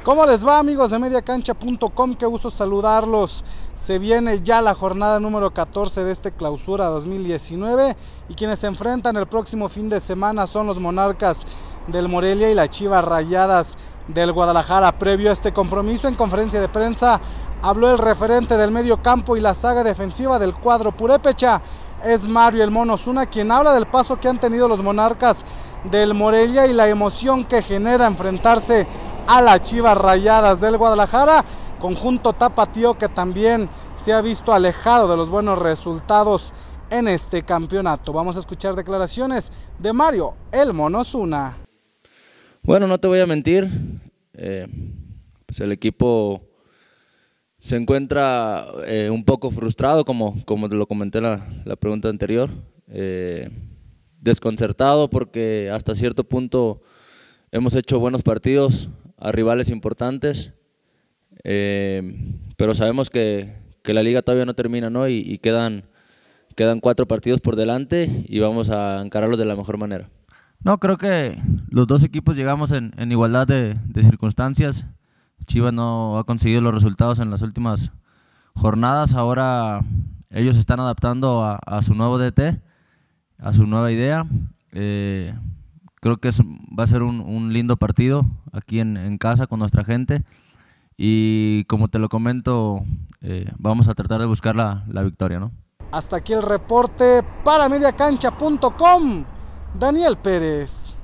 ¿Cómo les va, amigos de mediacancha.com? Qué gusto saludarlos. Se viene ya la jornada número 14 de este clausura 2019 y quienes se enfrentan el próximo fin de semana son los Monarcas del Morelia y las Chivas Rayadas del Guadalajara. Previo a este compromiso, en conferencia de prensa habló el referente del medio campo y la saga defensiva del cuadro purépecha. Es Mario el Mono Osuna, quien habla del paso que han tenido los Monarcas del Morelia y la emoción que genera enfrentarse a las Chivas Rayadas del Guadalajara, conjunto tapatío que también se ha visto alejado de los buenos resultados en este campeonato. Vamos a escuchar declaraciones de Mario el Mono Osuna. Bueno, no te voy a mentir, pues el equipo se encuentra un poco frustrado, como te lo comenté en la pregunta anterior, desconcertado porque hasta cierto punto hemos hecho buenos partidos a rivales importantes, pero sabemos que la liga todavía no termina, ¿no? Y quedan 4 partidos por delante y vamos a encararlos de la mejor manera. No, creo que los dos equipos llegamos en igualdad de circunstancias. Chivas no ha conseguido los resultados en las últimas jornadas. Ahora ellos se están adaptando a su nuevo DT, a su nueva idea. Creo que va a ser un lindo partido aquí en casa con nuestra gente. Y como te lo comento, vamos a tratar de buscar la victoria, ¿no? Hasta aquí el reporte para mediacancha.com. Daniel Pérez.